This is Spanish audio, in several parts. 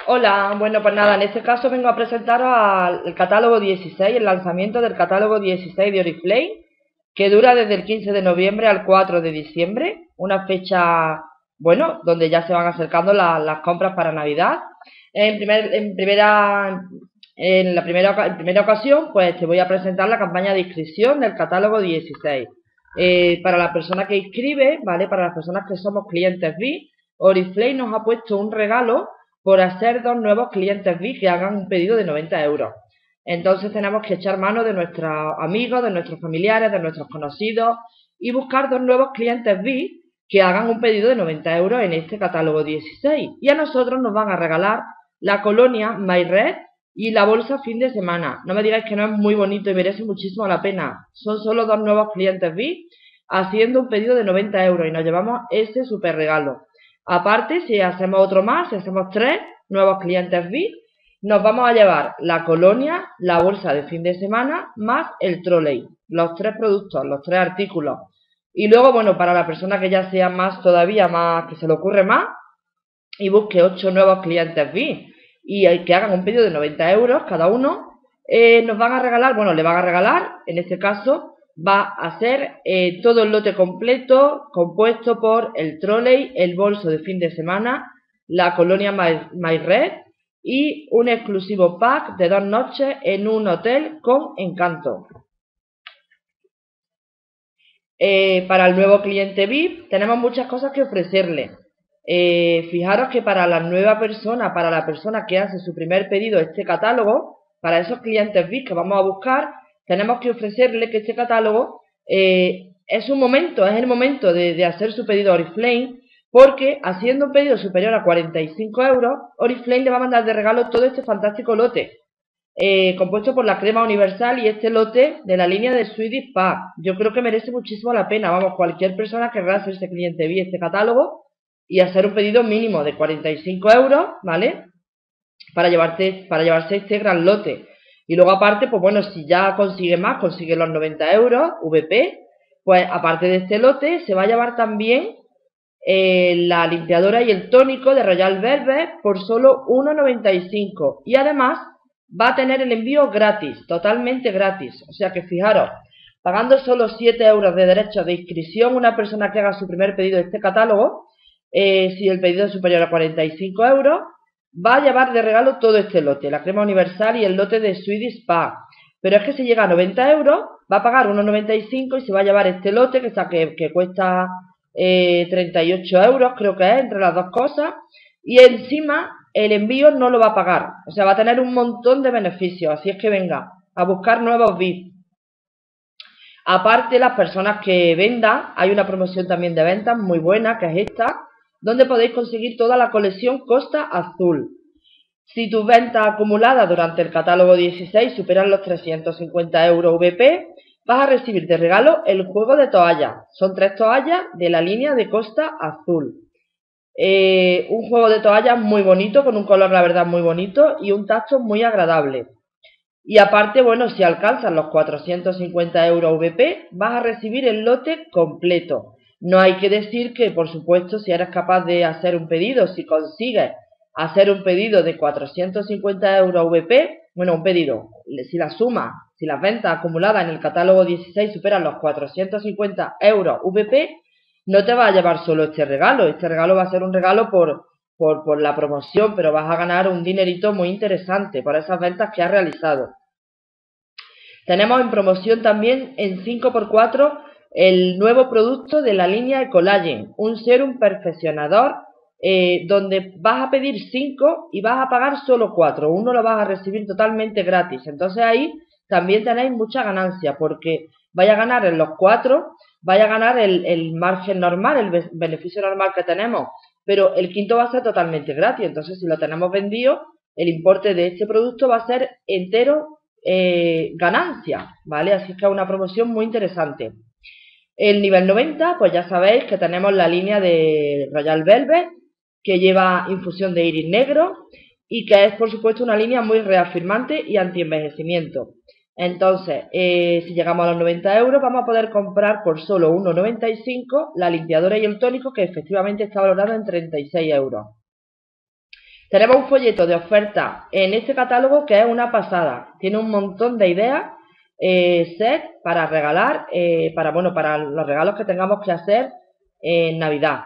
Hola, bueno pues nada, en este caso vengo a presentaros el catálogo 16, el lanzamiento del catálogo 16 de Oriflame, que dura desde el 15 de noviembre al 4 de diciembre, una fecha, bueno, donde ya se van acercando las compras para Navidad. En primera ocasión, pues te voy a presentar la campaña de inscripción del catálogo 16. Para la persona que inscribe, ¿vale? Para las personas que somos clientes VIP, Oriflame nos ha puesto un regalo por hacer 2 nuevos clientes VIP que hagan un pedido de 90 euros. Entonces tenemos que echar mano de nuestros amigos, de nuestros familiares, de nuestros conocidos y buscar 2 nuevos clientes VIP que hagan un pedido de 90 euros en este catálogo 16. Y a nosotros nos van a regalar la colonia MyRed y la bolsa fin de semana. No me digáis que no es muy bonito y merece muchísimo la pena. Son solo 2 nuevos clientes VIP haciendo un pedido de 90 euros y nos llevamos este super regalo. Aparte, si hacemos otro más, si hacemos 3 nuevos clientes VIP, nos vamos a llevar la colonia, la bolsa de fin de semana, más el trolley. Los 3 productos, los 3 artículos. Y luego, bueno, para la persona que ya sea más todavía, más que se le ocurre más, y busque 8 nuevos clientes VIP y que hagan un pedido de 90 euros cada uno, nos van a regalar, bueno, le van a regalar, en este caso, va a ser todo el lote completo compuesto por el trolley, el bolso de fin de semana, la colonia MyRed y un exclusivo pack de 2 noches en un hotel con encanto. Para el nuevo cliente VIP tenemos muchas cosas que ofrecerle. Fijaros que para la nueva persona, para la persona que hace su primer pedido de este catálogo, para esos clientes VIP que vamos a buscar, tenemos que ofrecerle que este catálogo es el momento de hacer su pedido a Oriflame, porque haciendo un pedido superior a 45 euros, Oriflame le va a mandar de regalo todo este fantástico lote, compuesto por la crema universal y este lote de la línea de Swedish Pack. Yo creo que merece muchísimo la pena, vamos, cualquier persona querrá hacerse cliente VIP este catálogo y hacer un pedido mínimo de 45 euros, ¿vale? Para llevarse este gran lote. Y luego aparte, pues bueno, si ya consigue más, consigue los 90 euros, VP, pues aparte de este lote, se va a llevar también la limpiadora y el tónico de Royal Velvet por solo 1,95. Y además va a tener el envío gratis, totalmente gratis. O sea que fijaros, pagando solo 7 euros de derecho de inscripción, una persona que haga su primer pedido de este catálogo, si el pedido es superior a 45 euros, va a llevar de regalo todo este lote, la crema universal y el lote de Swedish Pack. Pero es que si llega a 90 euros, va a pagar 1,95 y se va a llevar este lote que cuesta 38 euros, creo que es, entre las dos cosas. Y encima el envío no lo va a pagar. O sea, va a tener un montón de beneficios. Así es que venga a buscar nuevos VIP. Aparte, las personas que vendan, hay una promoción también de ventas muy buena, que es esta, donde podéis conseguir toda la colección Costa Azul. Si tus ventas acumuladas durante el catálogo 16 superan los 350 euros VP, vas a recibir de regalo el juego de toallas. Son 3 toallas de la línea de Costa Azul. Un juego de toallas muy bonito, con un color la verdad muy bonito y un tacto muy agradable. Y aparte, bueno, si alcanzas los 450 euros VP, vas a recibir el lote completo. No hay que decir que, por supuesto, si eres capaz de hacer un pedido, si consigues hacer un pedido de 450 euros VP, bueno, un pedido, si la suma, si las ventas acumuladas en el catálogo 16 superan los 450 euros VP, no te va a llevar solo este regalo va a ser un regalo por la promoción, pero vas a ganar un dinerito muy interesante por esas ventas que has realizado. Tenemos en promoción también en 5×4 el nuevo producto de la línea Ecolagen, un serum perfeccionador donde vas a pedir 5 y vas a pagar solo 4. Uno lo vas a recibir totalmente gratis. Entonces ahí también tenéis mucha ganancia porque vais a ganar en los 4, vais a ganar el margen normal, el beneficio normal que tenemos, pero el quinto va a ser totalmente gratis. Entonces si lo tenemos vendido, el importe de este producto va a ser entero ganancia, ¿vale? Así que es una promoción muy interesante. El nivel 90, pues ya sabéis que tenemos la línea de Royal Velvet, que lleva infusión de iris negro y que es, por supuesto, una línea muy reafirmante y anti-envejecimiento. Entonces, si llegamos a los 90 euros, vamos a poder comprar por solo 1,95 la limpiadora y el tónico, que efectivamente está valorado en 36 euros. Tenemos un folleto de oferta en este catálogo que es una pasada. Tiene un montón de ideas, set para regalar, para los regalos que tengamos que hacer en Navidad.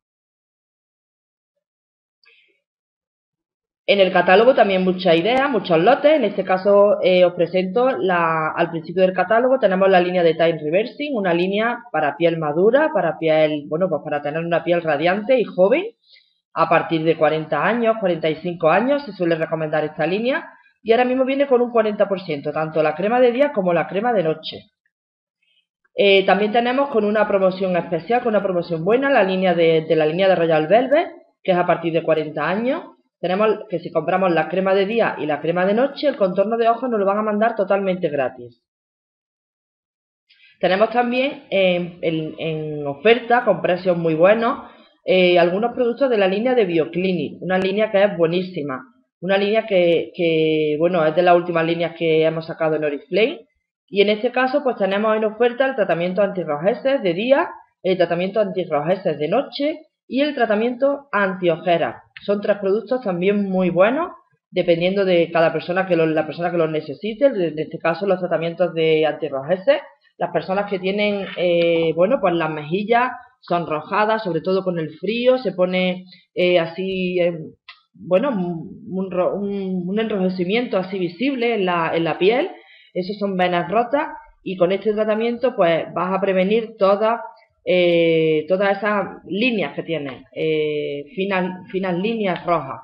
En el catálogo también muchas ideas, muchos lotes. En este caso os presento al principio del catálogo tenemos la línea de Time Reversing, una línea para piel madura, para piel, pues para tener una piel radiante y joven. A partir de 40 años, 45 años se suele recomendar esta línea y ahora mismo viene con un 40%, tanto la crema de día como la crema de noche. También tenemos con una promoción especial, con una promoción buena, la línea de la línea de Royal Velvet, que es a partir de 40 años. Tenemos que si compramos la crema de día y la crema de noche, el contorno de ojos nos lo van a mandar totalmente gratis. Tenemos también en oferta, con precios muy buenos, algunos productos de la línea de Bioclinic, una línea que es buenísima, una línea que bueno, es de las últimas líneas que hemos sacado en Oriflame, y en este caso pues tenemos en oferta el tratamiento antirrojeces de día, el tratamiento antirrojeces de noche y el tratamiento antiojeras. Son 3 productos también muy buenos, dependiendo de cada persona la persona que los necesite. En este caso los tratamientos de antirrojeces, las personas que tienen, bueno, pues las mejillas sonrojadas, sobre todo con el frío, se pone así, bueno, un enrojecimiento así visible en la piel. Esos son venas rotas y con este tratamiento pues vas a prevenir todas esas líneas que tienes, finas líneas rojas.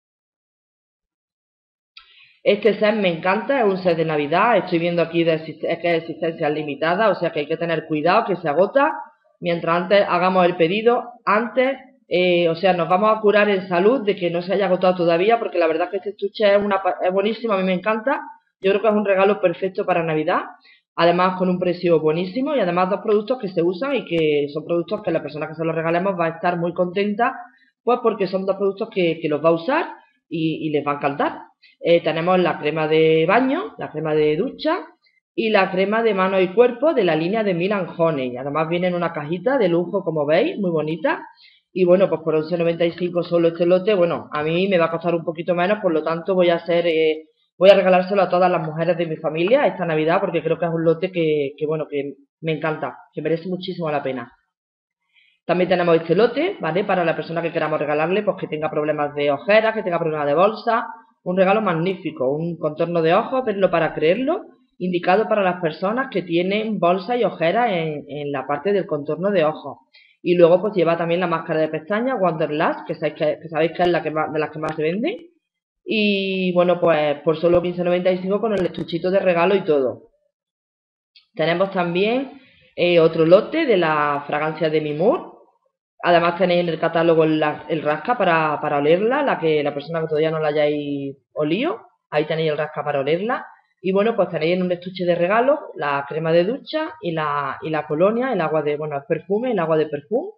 Este set me encanta, es un set de Navidad, estoy viendo aquí que es existencia limitada, o sea que hay que tener cuidado, que se agota. Mientras antes hagamos el pedido, o sea, nos vamos a curar en salud de que no se haya agotado todavía, porque la verdad que este estuche es buenísimo, a mí me encanta. Yo creo que es un regalo perfecto para Navidad, además con un precio buenísimo y además 2 productos que se usan y que son productos que la persona que se los regalemos va a estar muy contenta, pues porque son 2 productos que los va a usar y les va a encantar. Tenemos la crema de baño, la crema de ducha y la crema de mano y cuerpo de la línea de Milan Honey. Además viene en una cajita de lujo, como veis, muy bonita. Y bueno, pues por 11,95 solo este lote, bueno, a mí me va a costar un poquito menos, por lo tanto voy a regalárselo a todas las mujeres de mi familia esta Navidad, porque creo que es un lote que me encanta, que merece muchísimo la pena. También tenemos este lote, ¿vale? Para la persona que queramos regalarle, pues que tenga problemas de ojeras, que tenga problemas de bolsa. Un regalo magnífico, un contorno de ojos, verlo para creerlo, indicado para las personas que tienen bolsa y ojeras en la parte del contorno de ojos. Y luego pues lleva también la máscara de pestañas Wonderlust, que sabéis que es de las que más se vende. Y bueno, pues por solo 15,95 con el estuchito de regalo y todo. Tenemos también otro lote de la fragancia de Mimur. Además tenéis en el catálogo el rasca para olerla, la persona que todavía no la hayáis olido, ahí tenéis el rasca para olerla. Y bueno, pues tenéis en un estuche de regalo la crema de ducha y la colonia, el agua de, bueno, el perfume, el agua de perfume,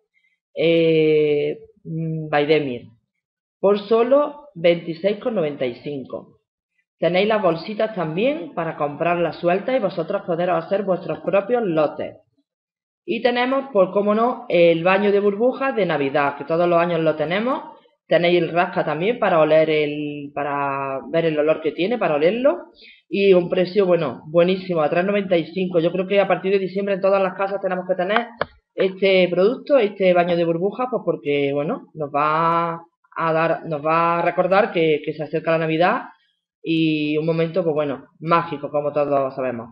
by Demir, por solo 26,95. Tenéis las bolsitas también para comprarlas sueltas y vosotros poderos hacer vuestros propios lotes. Y tenemos, por cómo no, el baño de burbujas de Navidad, que todos los años lo tenemos. Tenéis el rasca también para para ver el olor que tiene, para olerlo. Y un precio, bueno, buenísimo, a 3,95. Yo creo que a partir de diciembre en todas las casas tenemos que tener este producto, este baño de burbujas, pues porque, bueno, nos va a recordar que se acerca la Navidad y un momento, pues bueno, mágico, como todos sabemos.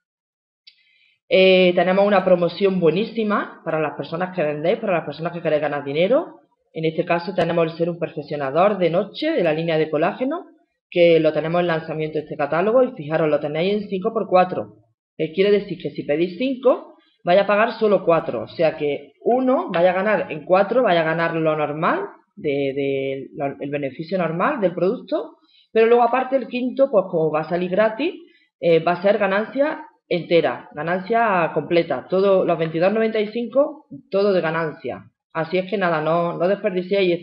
Tenemos una promoción buenísima para las personas que vendéis, para las personas que queréis ganar dinero. En este caso tenemos el serum perfeccionador de noche de la línea de colágeno, que lo tenemos en lanzamiento de este catálogo y fijaros, lo tenéis en 5×4. Quiere decir que si pedís 5, vaya a pagar solo 4. O sea que uno vaya a ganar en 4, vaya a ganar lo normal, el beneficio normal del producto, pero luego aparte el quinto, pues como va a salir gratis, va a ser ganancia entera, ganancia completa, todo, los 22,95, todo de ganancia. Así es que nada, no desperdiciéis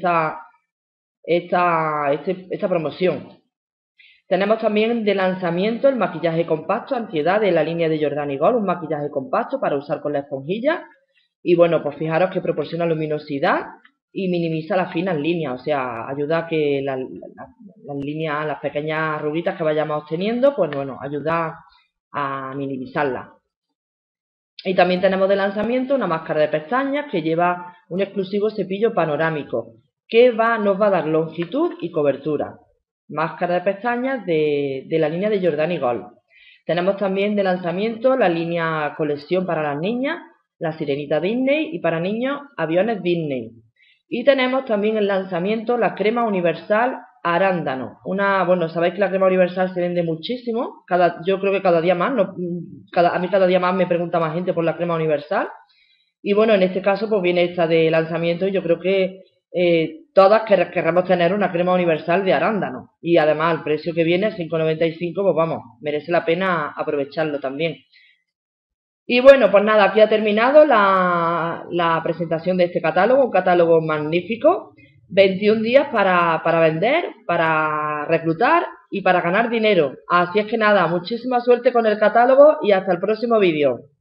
esta promoción. Tenemos también de lanzamiento el maquillaje compacto antiedad de la línea de Jordani Gold, un maquillaje compacto para usar con la esponjilla. Y bueno, pues fijaros que proporciona luminosidad, y minimiza las finas líneas, o sea, ayuda a que las líneas, las pequeñas arruguitas que vayamos teniendo, pues bueno, ayuda a minimizarlas. Y también tenemos de lanzamiento una máscara de pestañas que lleva un exclusivo cepillo panorámico que nos va a dar longitud y cobertura. Máscara de pestañas de la línea de Jordani Gold. Tenemos también de lanzamiento la línea colección para las niñas, la sirenita Disney, y para niños aviones Disney. Y tenemos también en lanzamiento la crema universal arándano. Bueno, sabéis que la crema universal se vende muchísimo. Yo creo que cada día más. A mí cada día más me pregunta más gente por la crema universal. Y bueno, en este caso pues viene esta de lanzamiento y yo creo que todas querremos tener una crema universal de arándano. Y además el precio que viene, 5,95, pues vamos, merece la pena aprovecharlo también. Y bueno, pues nada, aquí ha terminado la presentación de este catálogo, un catálogo magnífico, 21 días para vender, para reclutar y para ganar dinero. Así es que nada, muchísima suerte con el catálogo y hasta el próximo vídeo.